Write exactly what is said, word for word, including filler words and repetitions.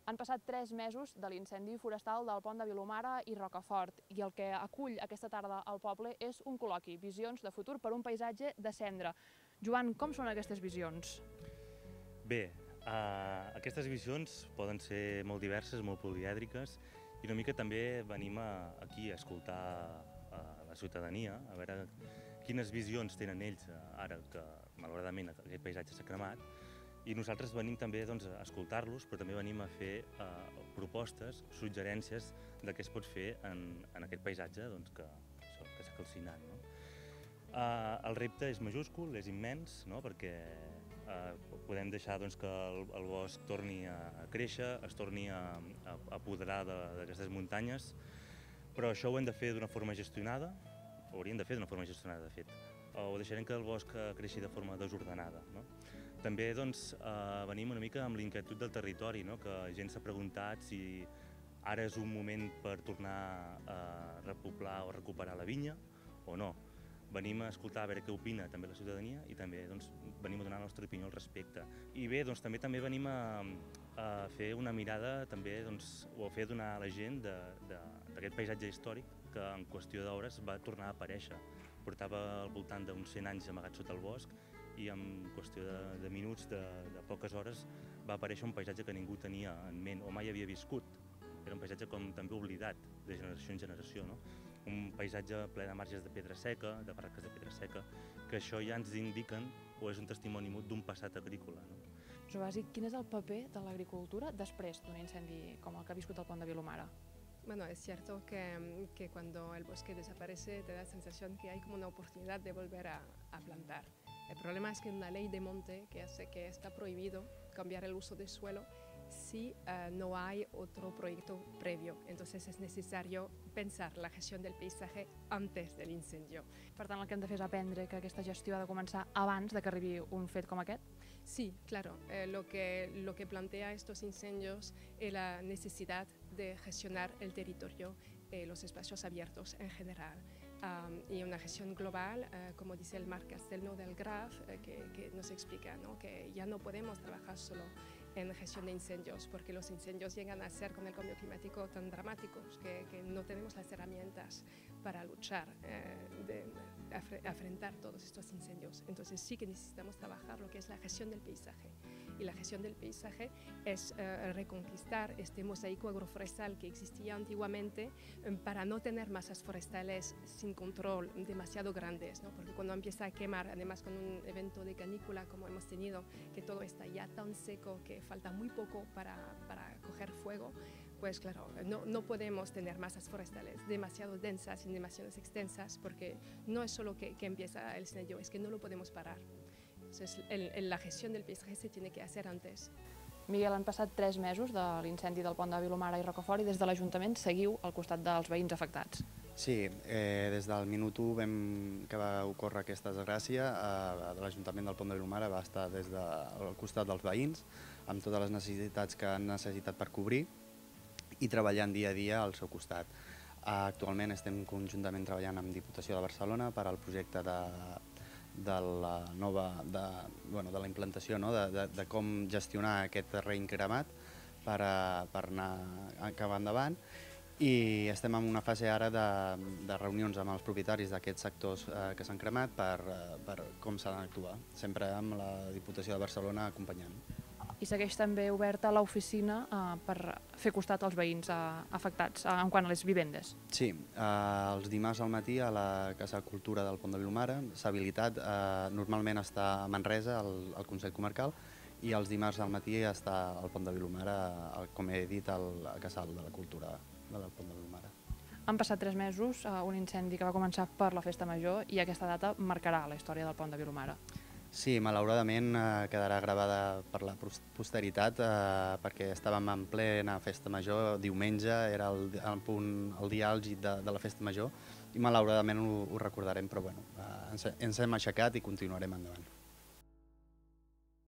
Han passat tres mesos de l'incendi forestal del pont de Vilomara i Rocafort i el que acull aquesta tarda al poble és un col·loqui, Visions de futur per un paisatge de cendra. Joan, com són aquestes visions? Bé, uh, aquestes visions poden ser molt diverses, molt polièdriques i una mica també venim a, aquí a escoltar a la ciutadania, a veure quines visions tenen ells ara que malauradament aquest paisatge s'ha cremat. I nosaltres venim també doncs, a escoltar-los, però també venim a fer eh, propostes, suggerències de què es pot fer en, en aquest paisatge doncs, que, que s'ha calcinat. No? Eh, el repte és majúscul, és immens, no? Perquè eh, podem deixar doncs, que el, el bosc torni a, a créixer, es torni a, a, a apoderar d'aquestes muntanyes, però això ho hem de fer d'una forma gestionada, ho hauríem de fer d'una forma gestionada, de fet, o deixarem que el bosc creixi de forma desordenada. No? També doncs, eh, venim una mica amb l'inquietud del territori, no? Que la gent s'ha preguntat si ara és un moment per tornar a repoblar o recuperar la vinya o no. Venim a escoltar a veure què opina també la ciutadania i també doncs, venim a donar la nostra opinió al respecte. I bé, doncs, també també venim a, a fer una mirada també, doncs, o a fer donar a la gent d'aquest paisatge històric que en qüestió d'hores va tornar a aparèixer. Portava al voltant d'uns cent anys amagat sota el bosc i en qüestió de, de minuts, de, de poques hores, va aparèixer un paisatge que ningú tenia en ment o mai havia viscut. Era un paisatge com també oblidat de generació en generació, no? Un paisatge ple de marges de pedra seca, de barraques de pedra seca, que això ja ens indiquen o és un testimoni mut d'un passat agrícola. No? Jovasi, quin és el paper de l'agricultura després d'un incendi com el que ha viscut el pont de Vilomara? Bueno, es cierto que, que cuando el bosque desaparece te da la sensación que hay como una oportunidad de volver a, a plantar. El problema es que hay una ley de monte que hace que está prohibido cambiar el uso del suelo si uh, no hay otro proyecto previo. Entonces es necesario pensar la gestión del paisaje antes del incendio. Per tant, el que hem de fer és aprendre que aquesta gestió ha de començar abans de que arribi un fet com aquest? Sí, claro. Eh, lo, que, lo que plantea estos incendios es la necesidad de gestionar el territorio, eh, los espacios abiertos en general. Um, y una gestión global, uh, como dice el Marc Castelnau del Graf, uh, que, que nos explica, ¿no? Que ya no podemos trabajar solo en gestión de incendios, porque los incendios llegan a ser con el cambio climático tan dramáticos que, que no tenemos las herramientas para luchar, eh, de, de afrontar todos estos incendios. Entonces sí que necesitamos trabajar lo que es la gestión del paisaje. Y la gestión del paisaje es eh, reconquistar este mosaico agroforestal que existía antiguamente eh, para no tener masas forestales sin control demasiado grandes, ¿no? Porque cuando empieza a quemar, además con un evento de canícula como hemos tenido, que todo está ya tan seco que falta muy poco para, para coger fuego, pues claro, no, no podemos tener masas forestales demasiado densas y demasiado extensas, porque no es solo que, que empieza el incendio, es que no lo podemos parar. Entonces, el, el, la gestión del paisaje se tiene que hacer antes. Miguel, han passat tres mesos de l'incendi del pont de Vilomara i Rocafort i des de l'Ajuntament seguiu al costat dels veïns afectats. Sí, eh, des del minut u vam, que va ocórrer aquesta desgràcia, eh, l'Ajuntament del pont de Vilomara va estar des del costat dels veïns, amb totes les necessitats que han necessitat per cobrir i treballant dia a dia al seu costat. Actualment estem conjuntament treballant amb Diputació de Barcelona per al projecte de de la nova, de, bueno, de la implantació, no? de, de, de com gestionar aquest terreny cremat per, a, per anar acabar endavant, i estem en una fase ara de, de reunions amb els propietaris d'aquests sectors eh, que s'han cremat per, eh, per com s'ha d'actuar, sempre amb la Diputació de Barcelona acompanyant. I segueix també oberta l'oficina eh, per fer costat als veïns eh, afectats eh, en quant a les vivendes. Sí, eh, els dimarts al matí a la Casa de Cultura del Pont de Vilomara s'ha habilitat, eh, normalment està a Manresa, al, al Consell Comarcal, i els dimarts al matí està al Pont de Vilomara, el, com he dit, al Casal de la Cultura del Pont de Vilomara. Han passat tres mesos, eh, un incendi que va començar per la Festa Major i aquesta data marcarà la història del Pont de Vilomara. Sí, malauradament eh, quedarà gravada per la posteritat eh, perquè estàvem en plena Festa Major, diumenge, era el, el, punt, el dia àlgid de, de la Festa Major i malauradament ho, ho recordarem, però bueno, eh, ens, ens hem aixecat i continuarem endavant.